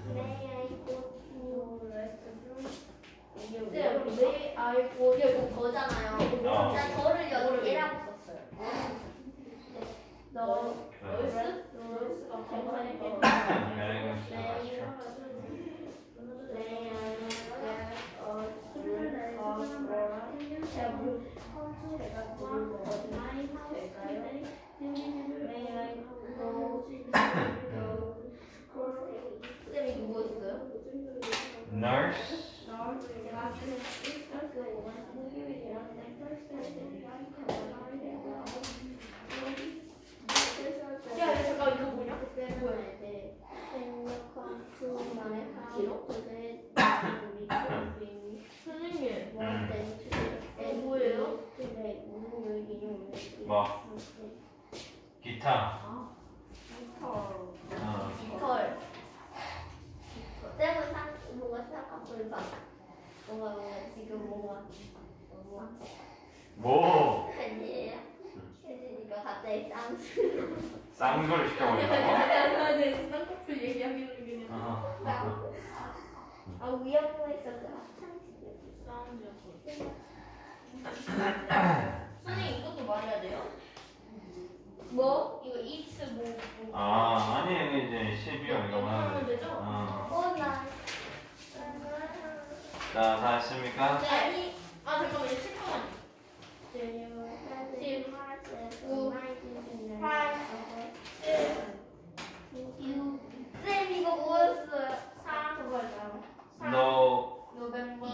May I go to restaurant? May I go 이게 거잖아요. 난 저를 얘라고 썼어요. 너스가 쌤이 누구였어요? Nurse. 야, 잠깐 이거 뭐냐? 선생님, 뭐예요? 뭐? 기타. 깃털. 쌤은 뭔가 생각하고 봐. 뭔가 지금 뭔가 뭐? 아니에요. 혜진이가 갑자기 쌍수. 쌍소리 시켜버린다고? 아니, 쌍꺼풀 얘기하기는 그냥. 아 위험한 있었어. 선생님 이것도 말해야 돼요? 뭐? 이거 it's 뭐? 아니 이제 12월 이거 하면 되죠? 나. 자, 다 했습니까? 네. 잠깐만 이제 10분만. 7, 이거 뭐였어요? 4 November.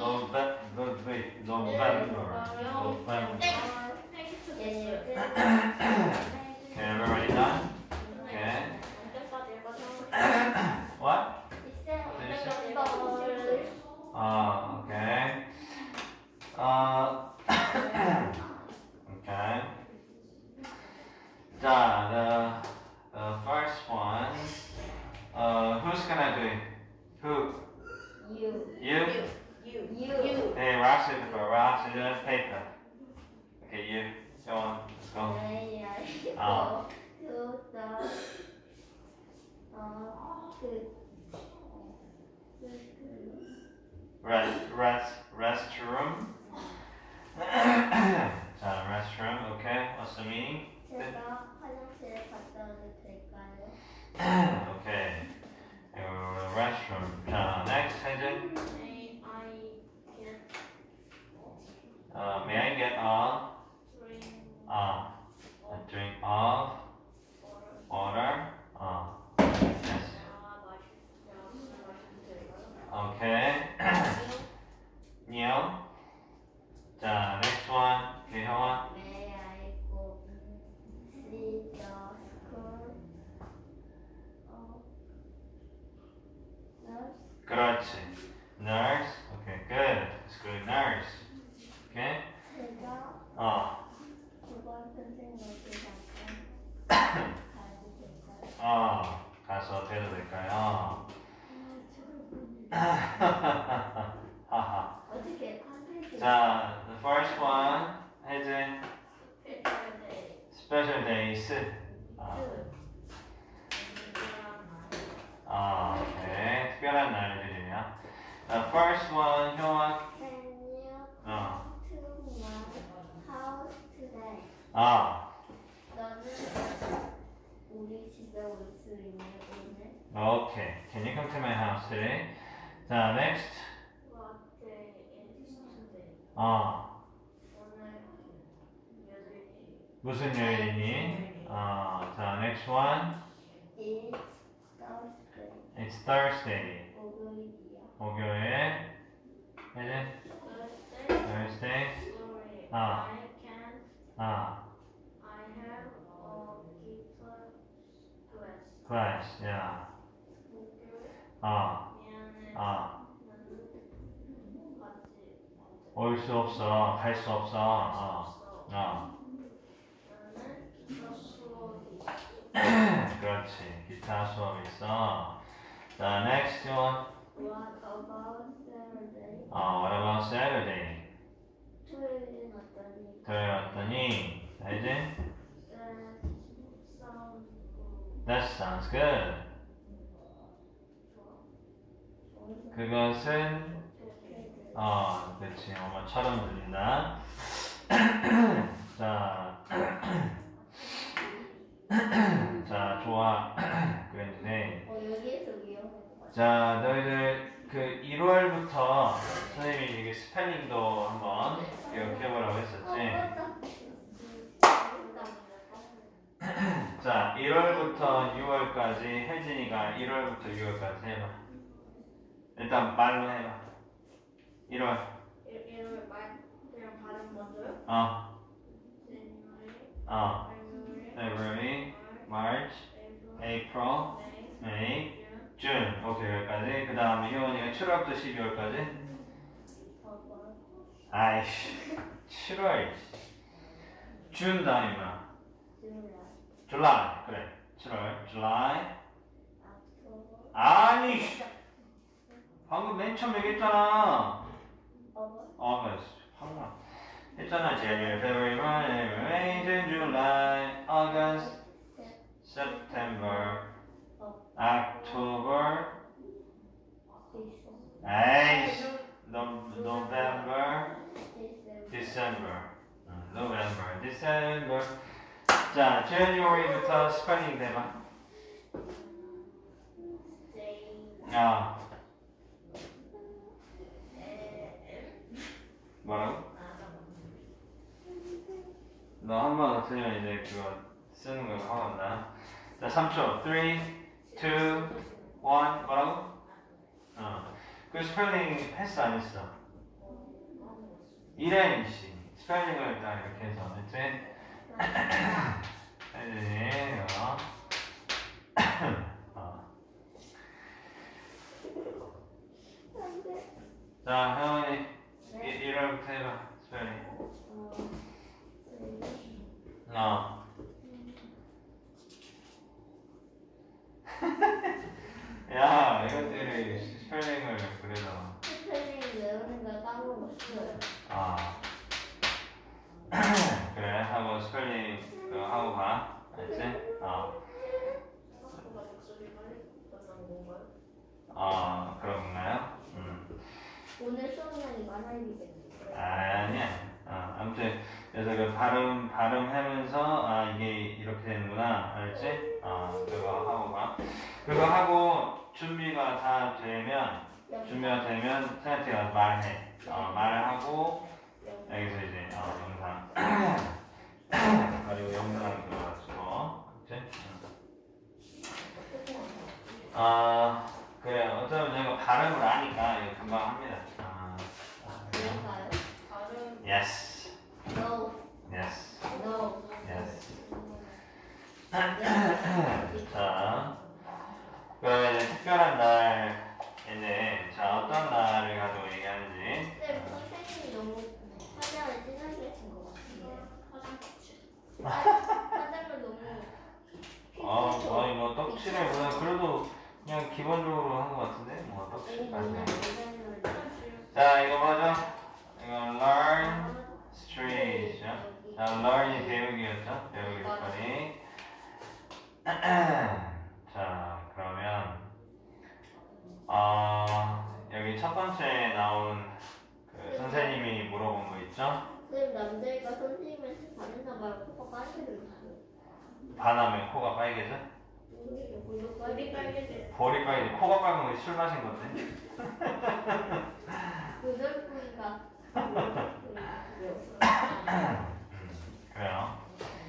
Okay, everybody done? Okay. What? Okay. Okay. The first one. Who's gonna do it? Who? You? You. Hey, rock, scissors, rock, scissors, paper. Okay, you. Go on. Let's go. Restroom. Restroom. Okay. What's the meaning? 제가 화장실에 갔다 와도 될까요? Okay. Restroom. Next, 혜진. May I get a drink of water? Yes. Okay. Neil. Next one. Okay, 형아. May I go see the school? Nurse? 그렇지. Nurse. Okay, good. It's good. Nurse. Okay. 제가 그번 선생님한테 잠깐 가도 될까요? 가서 돼도 될까요? 하하. 어떻게 하는지 자, the first one, 혜진. Special days. 오케이. 특별한 날들이야. The first one, 형아. Can you come to my house today? 너는 우리 집에 올 수 있니 오늘? Okay. Can you come to my house today? 자, next. What day is today? 오늘 무슨 요일이니? 자, next one. It's Thursday. It's Thursday. 목요일이야. 목요일. 혜진. Thursday. Sorry, 아. I can't. I have a guitar class. Class. Yeah. 목요일 미안해. 미안해. 나는 같이 올 수 없어. 갈 수 없어. 나는 기타 수업이 그렇지. 기타 수업 있어. 자, next one. What about Saturday? What about Saturday? 토요일은 어떠니? 토요일 왔더니, 알지? Sounds good. That sounds good. 그것은 그렇지. 엄마처럼 들린다. 자, 자, 좋아. 그랬는데, 여기에서 위험해. 자, 너희들 그 1월부터 선생님이 이게 스펠링도 한번 기억해보라고 했었지. 자, 1월부터 6월까지 혜진이가 1월부터 6월까지 해봐. 일단 말로 해봐. 1월. 1월 말 그냥 발음 먼저요? February, March, April, May, June. 오케이, 여기까지. 그 다음에 효원이가 7월부터 12월까지. 아이씨, 7월. 준 다음이야. July. 그래. 7월. July. 아니, 방금 맨 처음 얘기했잖아. August. 방금 했잖아. January, February, March, April, May, June, July, August, September, October. 에이씨. November, December. November, December. 자, January부터 스펠링 대봐. 뭐라고? 너 한 번 없으면 이제 그거 쓰는 거 하겠다. 자, 3초. 3, 2, 1. 뭐라고? 그 스펠링 했어, 안 했어? 이래인씨. 스펠링을 일단 이렇게 해서, 그치? 혜진이, 자, 혜원이 1월부터 해봐. 스펠링. 야, 이것들이 스펠링을 그래서. 스펠링 외우는 걸 까먹었어요. 그래, 하고 스펠링 그거 하고 가. 알지? 그런가요? 오늘 수업량이 많아지겠네. 아니야. 아무튼 그래서 그 발음하면서 이게 이렇게 되는구나. 알지? 그거 하고 가. 그거 하고 준비가 되면 생한테 가서 말해. 말을 하고 여기서 이제 영상 그리고 영상 들어가지고 그치? 그래. 어쩌면 내가 발음을 아니까 이거 금방 합니다. 그런가요? 발음. Yes. No. Yes. No. Yes. 자, 그러면 이제 특별한 날에는 어떤 날을 가지고 얘기하는지. 쌤, 선생님이 너무 화장을 진하게 하신 것 같은데. 화장을 너무. 아니 뭐 떡칠을 그래도 그냥 기본적으로 한 것 같은데 뭐 떡칠까지. 자, 이거 뭐죠? 이거 learn street. 자, learn이 배우기였죠? 배우기 거리. 자, 그러면 여기 첫 번째 나온 그 선생님이 물어본 거 있죠? 쌤, 남자애가 선생님한테 반했나 봐요. 코가 빨개졌어요. 반하면 코가 빨개져? 볼이 빨개져요. 볼이 빨개져. 코가 빨간 거 술 마신 건데? 그들뿐이가. 그래요.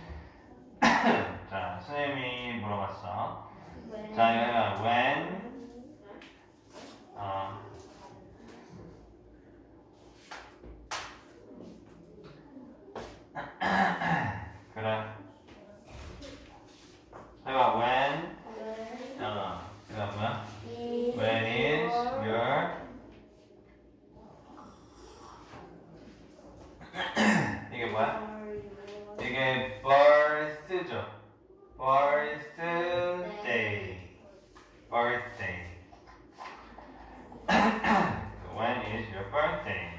자, 선생님이 물어봤어. 왜? 자, 여기가 when 그래. 여기가 when 그다음 뭐야? When is your 이게 뭐야? 이게 birth죠. birthday. birthday. When is your birthday?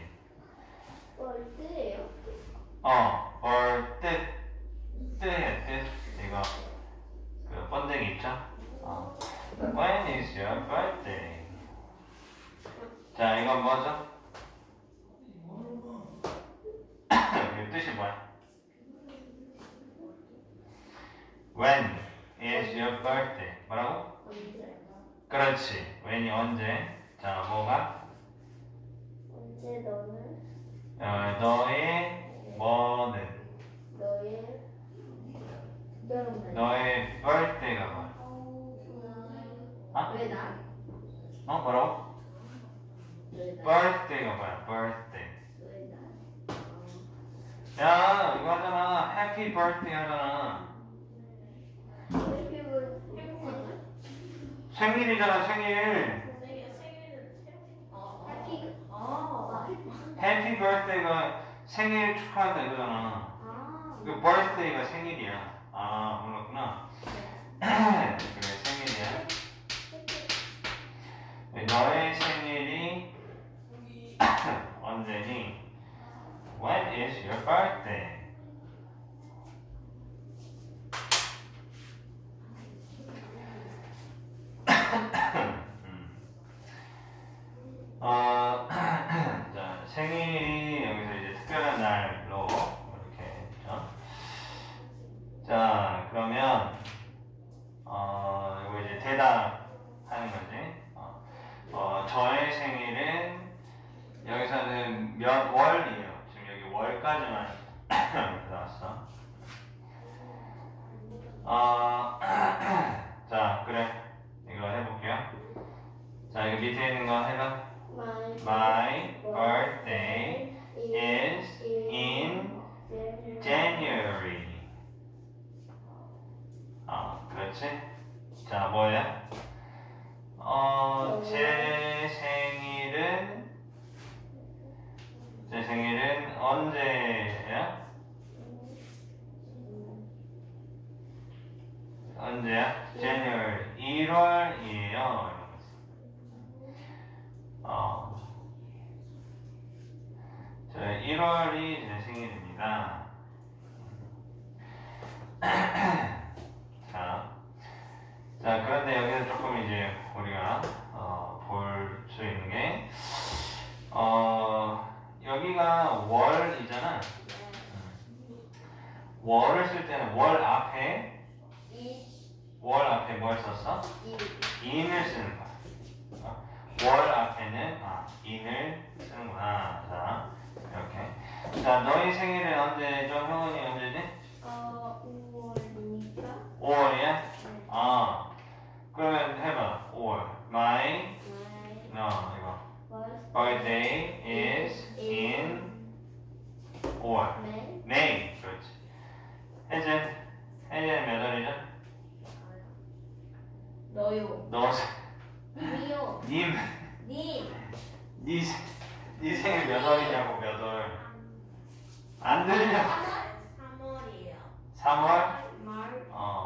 벌떼예요? birthday. 뜻. 이거 그 번데기 있죠? When is your birthday? 자, 이건 뭐죠? 이 뜻이 뭐야? When is your birthday? 뭐라고? 언제? 그렇지. when이 언제? 자, 뭐가? 언제 너는 너의 뭐는? 너의 너의 birthday가 뭐야? 아? 왜 나? 뭐라고? 왜 나? birthday가 뭐야? birthday. 왜 나? 야, 이거 하잖아. happy birthday 하잖아. 생일이잖아, 생일. 해피 birthday가 생일 축하한다 이거잖아. 그 birthday가 생일이야. 아, 몰랐구나. 그래, 생일이야. 너의 생일이 언제니? When is your birthday? 자, 생일이 여기서 이제 특별한 날로 이렇게 했죠. 자, 그러면 이거 이제 대답하는 거지. 저의 생일은 여기서는 몇 월이에요. 지금 여기 월까지만 나왔어. 자, 그래. 이거 해볼게요. 자, 이거 밑에 있는 거 해봐. My birthday is in January. 그렇지? 자, 뭐야? 제 생일은 언제야? 언제야? January 1월이에요. 저 1월이 제 생일입니다. 자, 그런데 여기서 조금 이제 우리가 볼 수 있는 게 여기가 월이잖아. 월을 쓸 때는 월 앞에 뭘 썼어? in을 쓰는 거야. 월 앞에는 in을 쓰는구나. 자, 이렇게. 자, 너희 생일은 언제죠? 형은이 언제지? 5월이니까 5월이야? 그러면 해봐. 5월. My 이거 birthday is in 5월. May. 그렇지. 혜진 몇 월이죠? 너요. 너 님이요. 님. 네 생일 몇 월이냐고. 몇 월? 안 들려. 3월이에요. 3월? 말.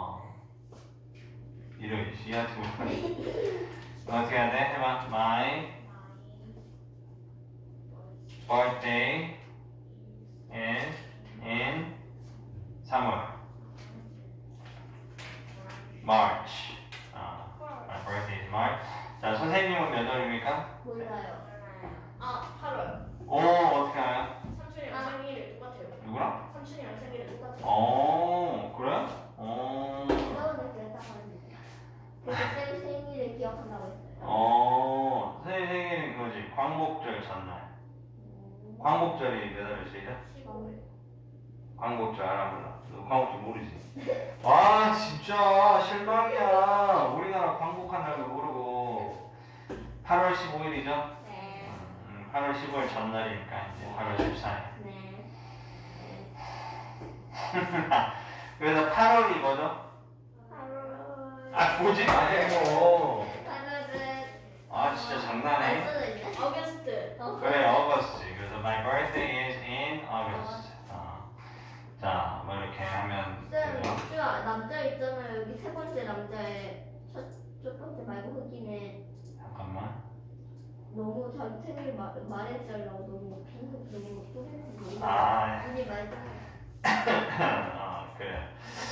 이런 씨한테 어떻게 해야 돼? 해봐. My birthday is in 3월. March. My birthday is March. 자, 선생님은 몇 월입니까? 몰라요. 8월. 오, 어떻게 알아요? 삼촌이랑 생일이 똑같아요. 누구랑? 삼촌이랑 생일이 똑같아요. 그래? 이거는 그랬다고 그래서 쌤 생일을 기억한다고 했어요. 선생님 생일은 그거지. 광복절 전날. 광복절이 몇 월이시죠? 10월. 광복절 알아 몰라? 너 광복절 모르지? 와, 진짜 실망이야. 우리나라 광복한 날도 모르고. 8월 15일이죠? 네. 8월 15일 전날이니까 이제 8월 14일. 네. 그래서 8월이 뭐죠? 8월. 보지 말고. 8월은 진짜 장난해. 어거스트. 그래, 어거스트. 그래서 my birthday is in August. 자, 뭐 이렇게 하면 쌤, 되죠. 남자 있잖아요. 여기 세 번째 남자의 첫 번째 말고 흑인에 잠깐만. 너무 자기 생일 말해주려고 너무 핑크 너무 소리내고 아. 언니 말도 그래.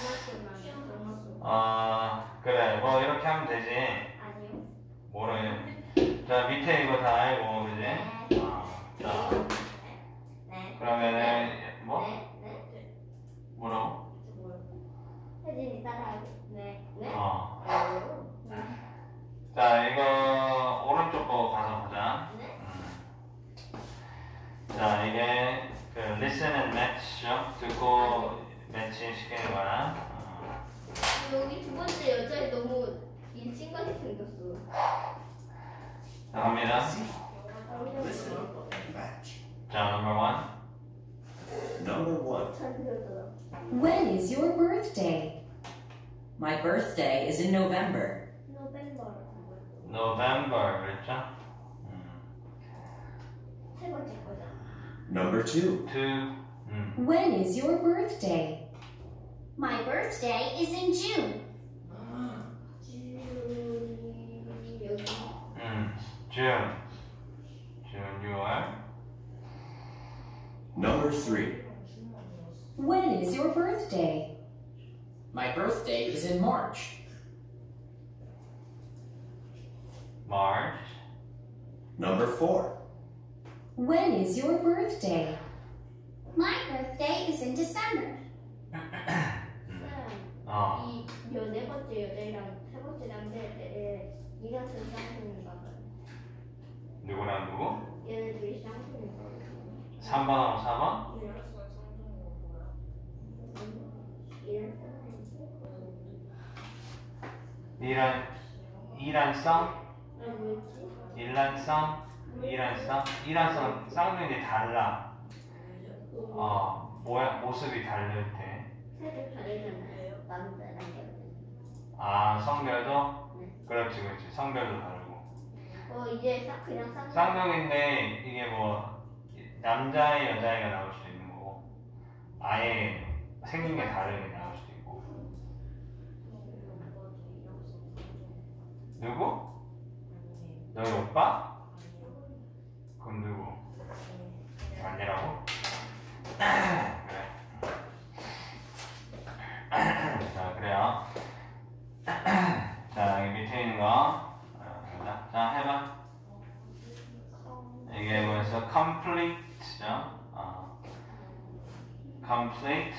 장난꾸나 그래. 뭐 이렇게 하면 되지. 아니요. 뭐래. 자, 밑에 이거 다 알고, 그지? 자, 이거 오른쪽 거 가서 보자. 네. 자, 이게 그 listen and match죠? 듣고 매치 시키는 거야. 여기 두 번째 여자애 너무 일진같이 생겼어. 자, 갑니다. Listen and match. 자, number one. Number 1. 잘 들렸잖아. When is your birthday? My birthday is in November. 노벤버. November 그랬죠? 세 번째 거잖아. Number 2. Two. When is your birthday? My birthday is in June. 여기. June. June 6월. Number 3. When is your birthday? My birthday is in March. March. Number 4. When is your birthday? My birthday is in December. 네 번째 여자애랑 세 번째 남자애 이 같은 쌍둥이인가 봐요. 누구랑 누구? 얘네 둘이 쌍둥이인가 봐요. 3번하고 4번? 이란성? 일란성? 이란성? 이란성 쌍둥이들이 달라. 모습이 다를 때. 색이 다르잖아요. 남자랑 여자. 아, 성별도? 네. 그렇지, 그렇지. 성별도 다르고. 이제 그냥 쌍둥이. 쌍둥이인데 이게 뭐 남자애 여자애가 나올 수도 있는 거고 아예 생긴 게 다르게 나올 수도 있고. 누구? 너희 오빠? 그럼 누구? 아니라고? 그래. 자, 그래요. 자, 여기 밑에 있는 거. 자, 해봐. 이게 뭐였어? complete죠? complete.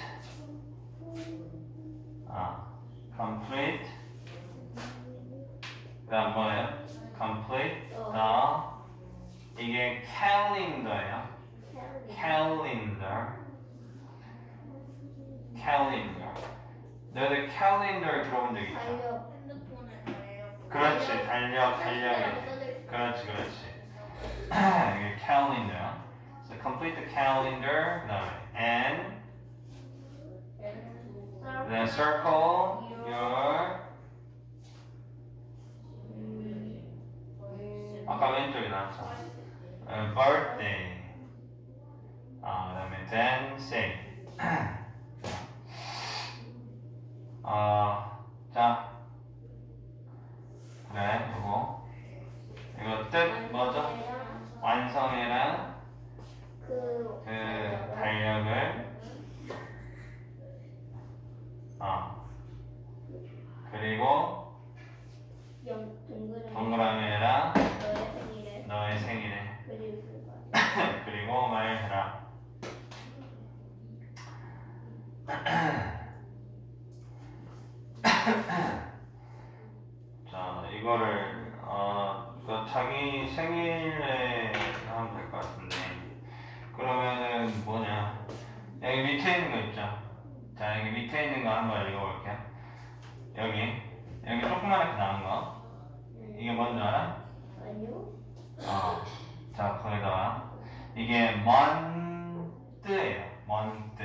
complete. 그 다음 뭐예요? complete the. 이게 calendar예요. calendar. calendar. 너희들 calendar 들어본 적 있죠? 달력. 그렇지. 달력이. 그렇지. 이게 calendar. So complete the calendar. 그 다음에 and then circle your. 아까 왼쪽에 나왔어. birthday. 그 다음에 then say. 자. 그래, 이거 뜻 뭐죠? 완성해라. 그 달력을. 그리고 동그라미 해라. 너의 생일에. 그리고 말해라. 자, 이거를 자기 생일에 하면 될 것 같은데. 그러면은 뭐냐? 여기 밑에 있는 거 있죠? 자, 여기 밑에 있는 거 한번 읽어볼게요. 여기 조그맣게 나온 거. 이게 뭔지 알아? 아니요. 자, 거기다가 이게 month예요. month.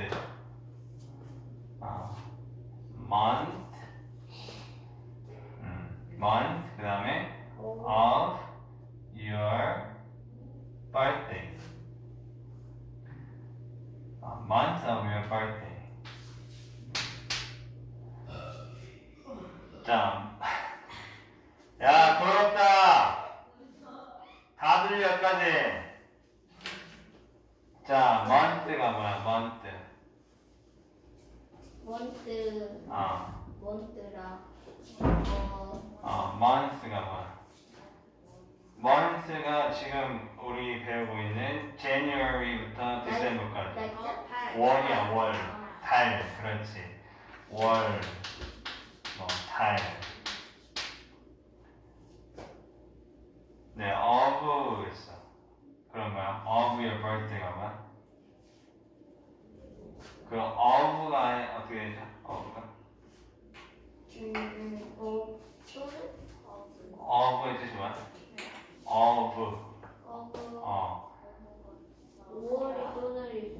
month. 그 다음에 of your birthday. month of your birthday. 자, 야, 부럽다. 다 들려, 여기까지. 자, month가 뭐야, month. month라. month가 뭐야? month가 지금 우리 배우고 있는 January부터 December까지. 월이야, 월. 달, 그렇지. 월, 달. 네, of 있어. 그런 거야. of your birthday가 뭐야? 그럼 of가 어떻게 되죠? of가? of의 뜻이 뭐야? of. 5월이 또는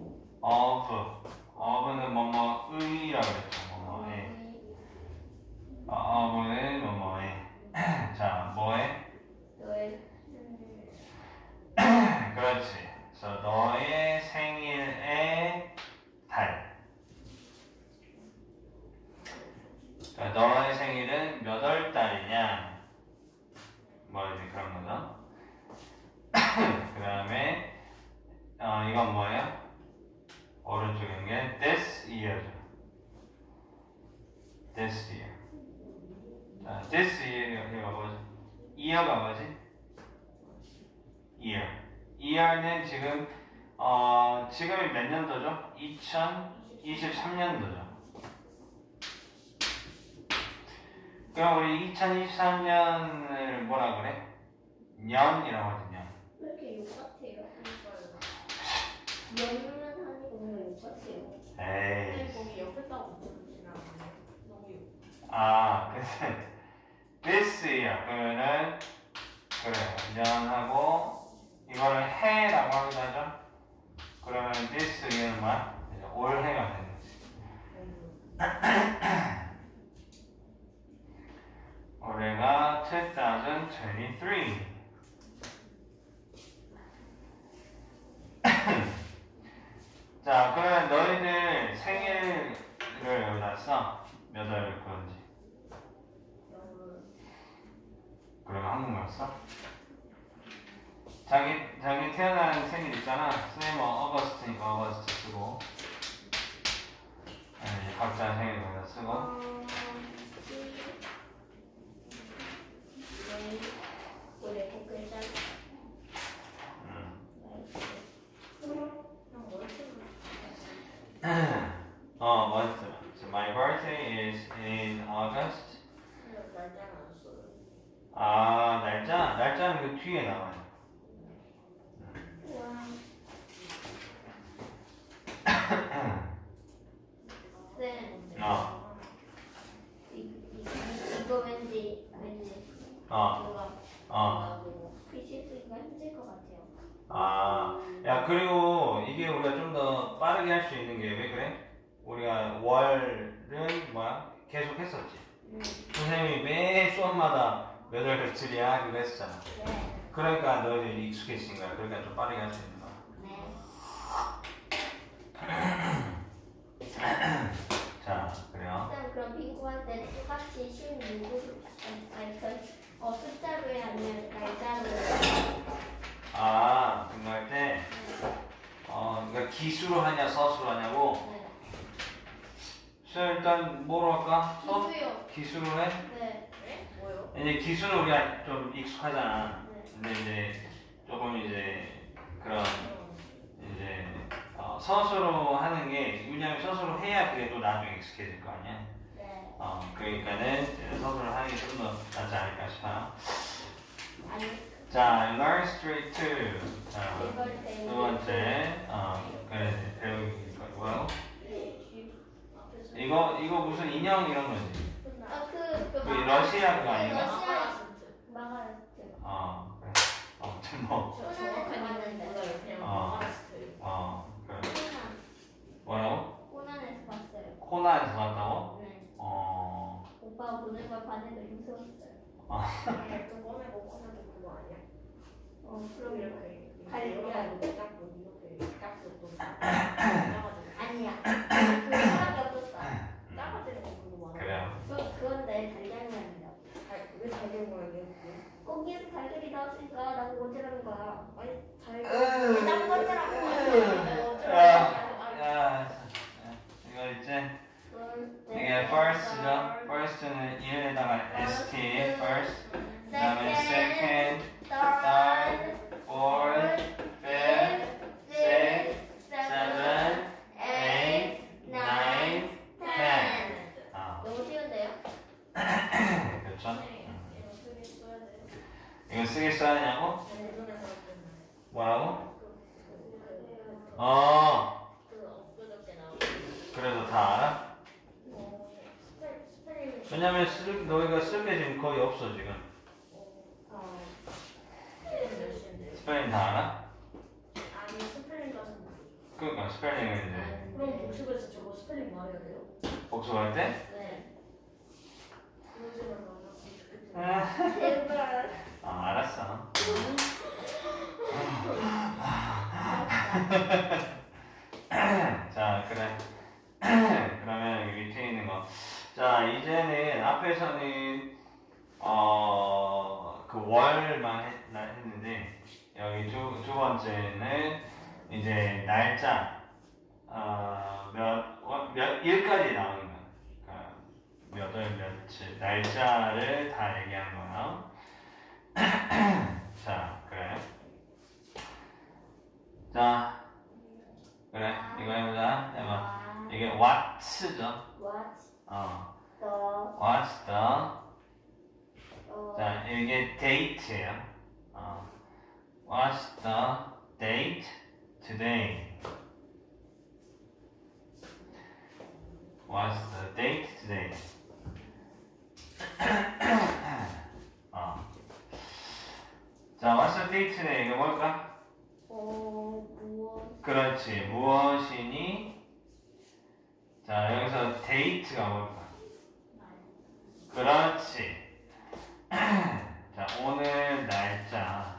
of는 뭐뭐의라고 그랬죠. 뭐뭐에. of는 뭐뭐에. 자, 뭐에? 너의 그렇지. 그래서 너의 생일의 달. 그러니까 너의 생일은 몇 월 달이냐? 뭐 이제 그런 거죠. 그 다음에 이건 뭐예요? 오른쪽에 있는 게 this year죠. this year. 자, this year가 뭐지? year가 뭐지? year. year는 지금 지금이 몇 년도죠? 2023년도죠. 그럼 우리 2023년을 뭐라 그래? 년이라고 하거든요. 왜 이렇게 욕 같아요? 연은 하니까 뭔가 욕 같아요. 에이. 거기 옆에 따고 붙여주시면 안 돼요? 너무 욕. 근데 this year 그러면은 그래 년하고 이거를 해라고 하기도 하죠. 그러면 this year는 뭐야? 이제 올해가 되는 거지. 올해가 2023. 자, 그러면 너희들 생일을 여기다 써. 몇 월 그런지. 그러면 한국말 써? 자기 태어난 생일 있잖아. 선생님은 어거스트니까 어거스트 쓰고. 아니, 각자 생일 여기다 쓰고. 올해 복글자 month. So my birthday is in August. 날짜는 안 써요. 날짜는 그 뒤에 나와요. 쌤 이거 왠지 PC가 힘들 것 같아요. 야, 그리고 이게 우리가 좀 더 빠르게 할 수 있는 게 왜 그래? 우리가 월은 뭐야? 계속 했었지. 선생님이 매 수업마다 몇 월 며칠이야? 이거 했었잖아. 네. 그러니까 너희들이 익숙해진 거야. 그러니까 좀 빠르게 할 수 있는 거야. 네. 자, 그래요. 쌤 그럼 빙고할 때 똑같이 16을 숫자로 해야 하면 날짜로 등록할 때 그러니까 기수로 하냐 서수로 하냐고. 네. 일단 뭐로 할까? 기수요. 기수로 해? 네. 네? 뭐요? 이제 기수는 우리가 좀 익숙하잖아. 네. 근데 이제 조금 이제 그런 이제 서수로 하는 게 왜냐면 서수로 해야 그게 또 나중에 익숙해질 거 아니야. 네. 그러니까는 이제 서수를 하는 게 좀 더 낫지 않을까 싶어요. 아니 자, learn straight to. 이걸 때문에 두 번째 그래 배우기 거고요. 이거 무슨 인형 이런 거지? 그 러시아 그거 아닌가? 러시아 마가라스트. 그래. 아무튼 뭐. 정확한 이유는 몰라요. 그냥 마가라스트예요. 그래. 뭐요? 코난에서 봤어요. 코나에서 나왔다고? 네. 오빠가 보는 걸 봤는데 무서웠어요. 또 꺼내고 꺼내고 그거 아니야? 그럼 이렇게 달걀. 짝고 이렇게 짝고 또 아니야. 그 사람이 없었어. 작아지는 거 그거 많아. 그래요. 그건데 달걀 모양이다. 왜 달걀 모양이야? 거기에서 달걀이 나왔으니까 나보고 어쩌라는 거야. 아니 난 어쩌라고. 야, 이거 이제 이게 first죠. first는 이름에다가 st, first. 그다음에 second, third, fourth, fifth, sixth, seventh, eighth, ninth, tenth. 너무 쉬운데요? 그렇죠. 이거 쓰겠어 하냐고? 예전에 그랬잖아요. 뭐라고? 엊그저께 나온 그래도 다 알아? 스펠링 왜냐면 너희가 쓸 게 지금 거의 없어 지금. 스펠링 몇 시인데? 스펠링 다 알아? 아니 스펠링 같은 거. 그러니까 스펠링을 이제 그럼 복습에서 저거 스펠링 말해야 돼요? 복습할 때? 네. 그런 식으로 나왔으면 좋겠어요. 제발. 알았어. 자, 그래. 그러면 여기 밑에 있는 거. 자, 이제는 앞에서는 그 월만 했는데 여기 두 번째는 이제 날짜 몇 일까지 나오는 거야. 그러니까 몇 월 며칠 날짜를 다 얘기한 거야. 자, 그래. 자, 그래. 이거 해보자. 해봐. 이게 what죠? What's the? 자, 이게 date예요. What's the date today? What's the date today? 자, what's the date today? 이게 뭘까? 무엇? 그렇지. 무엇이니? 자, 여기서 date가 뭘까? 그렇지. 자, 오늘 날짜.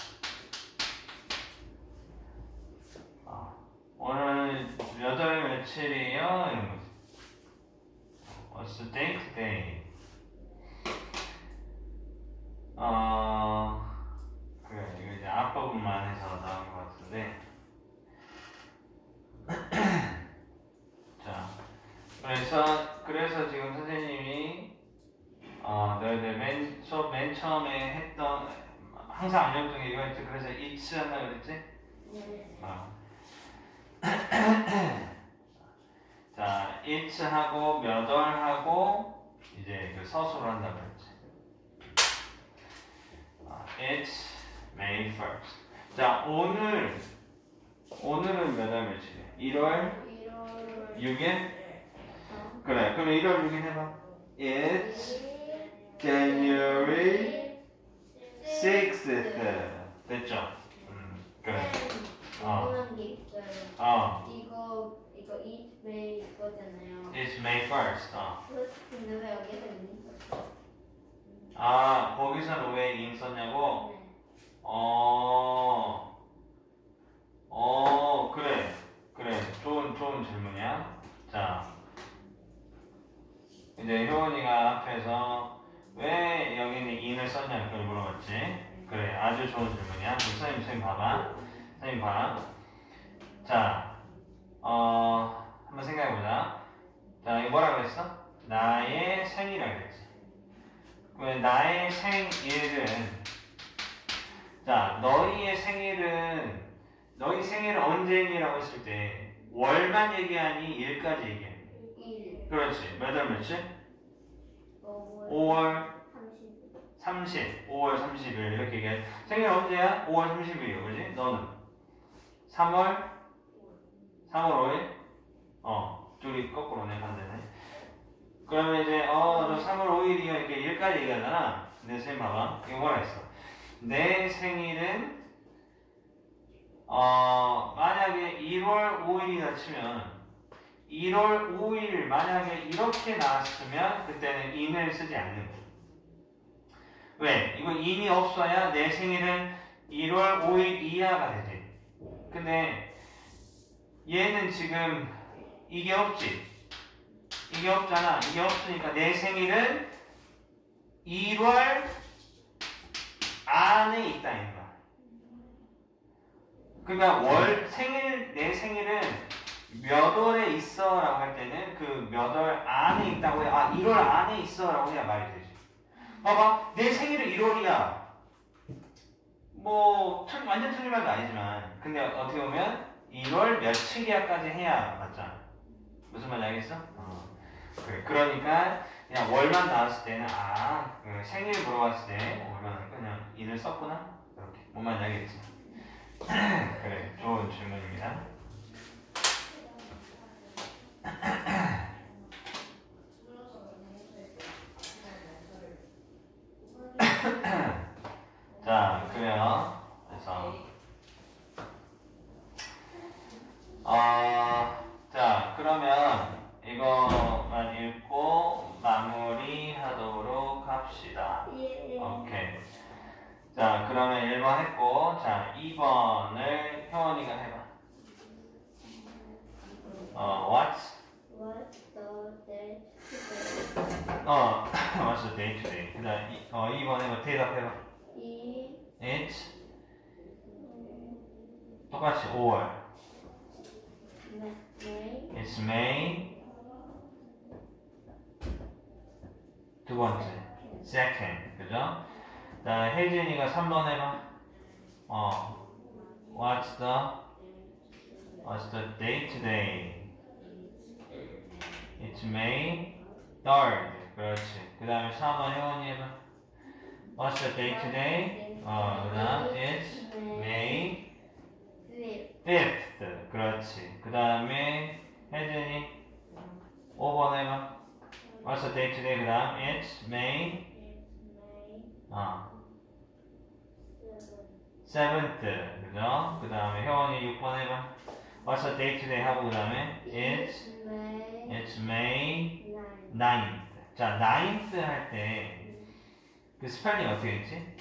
오늘 몇 월 며칠이에요? 이런 거지. What's the date today? 그래, 이거 이제 앞부분만 해서 나온 것 같은데. 자, 그래서 지금 선생님이 너희들 수업 맨 처음에 했던 항상 알려줬던 게 이거였지. 그래서 it's 한다 그랬지? 네. 자, it's 하고 몇 월 하고 이제 그 서술을 한다 그랬지. It's May 1st. 자, 오늘은 몇 월 며칠이야? 1월 6일? 그래, 그럼 1월 6일 해봐. It's January 6th. 됐죠? 그래. 궁금한 게 있어요. 이거 eat may 이거잖아요. It's May 1st. 근데 왜 여기서 있니? 거기서는 왜 ing 썼냐고? 그래. 좋은 질문이야. 자, 이제 효원이가 앞에서 왜 여기는 in을 썼냐 그걸 물어봤지. 그래, 아주 좋은 질문이야. 선생님 봐봐. 선생님 봐. 자, 한번 생각해보자. 자, 이거 뭐라고 했어? 나의 생일이라고 했지. 그럼 나의 생일은, 자, 너희 생일은 언제니라고 했을 때 월만 얘기하니 일까지 얘기해? 1. 그렇지. 몇 월 며칠? 5월 5월 30일. 5월 30일 이렇게 얘기해. 생일 언제야? 5월 30일이야. 그지? 너는? 3월 5일? 둘이 거꾸로네, 반대네. 그러면 이제 너 3월 5일이야 이렇게 일까지 얘기하잖아. 근데 선생님 봐봐. 이거 뭐라 했어? 내 생일은 만약에 1월 5일이라 치면 1월 5일 만약에 이렇게 나왔으면 그때는 in을 쓰지 않는 거야. 왜? 이거 in이 없어야 내 생일은 1월 5일 이하가 되지. 근데 얘는 지금 이게 없지. 이게 없잖아. 이게 없으니까 내 생일은 1월 안에 있다 이 거야. 그러니까 내 생일은 몇 월에 있어 라고 할 때는 그 몇 월 안에 있다고 해. 1월 안에 있어 라고 해야 말이 되지. 봐봐, 내 생일은 1월이야. 뭐 완전 틀린 말도 아니지만 근데 어떻게 보면 1월 며칠이야까지 해야 맞잖아. 무슨 말인지 알겠어? 그래. 그러니까 그냥 월만 나왔을 때는 그 생일 물어봤을 때 월만 그냥 이를 썼구나. 이렇게 뭔 말인지 알겠지? 그래, 좋은 질문입니다. 자, 그래요. 그래서 자, 그러면 이거만 읽고 마무리하도록 합시다. 예. 오케이. 자, 그러면 1번 했고, 자, 2번을 효원이가 해봐. What's What's the day today? What's the day today? 그 다음 2번 해봐. 대답해봐. It's 똑같이 5월. May. It's May. 두 번째. Second. 그죠? 자, 혜진이가 3번 해봐. What's the date today? It's May 3rd. 그렇지. 그 다음에 4번 혜원이 해봐. What's the date today? 그 다음 It's May 5th. 그렇지. 그 다음에 혜진이 5번 해봐. What's the date today? 그 다음 It's May 7th. 그죠? 그 다음에 혜원이 6번 해봐. What's the date today? 하고 그 다음에 It's May 9th. 자, 9th 할 때 그 스펠링 어떻게 했지?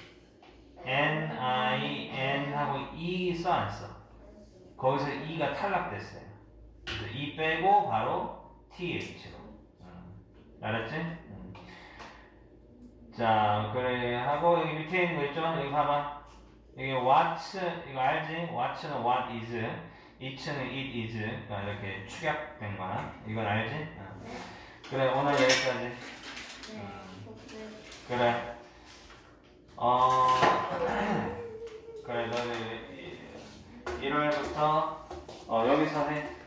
N-I-N 하고 E 써 안 써? 거기서 E가 탈락됐어요. 그래서 E 빼고 바로 TH로. 알았지? 자, 그래 하고 여기 밑에 있는 거 있죠? 여기 봐봐. 여기 what 이거 알지? what는 what is, it는 it is. 그러니까 이렇게 축약된 거나 이건 알지? 그래, 오늘 여기까지. 그래. 그래, 너는 1월부터 여기서 해.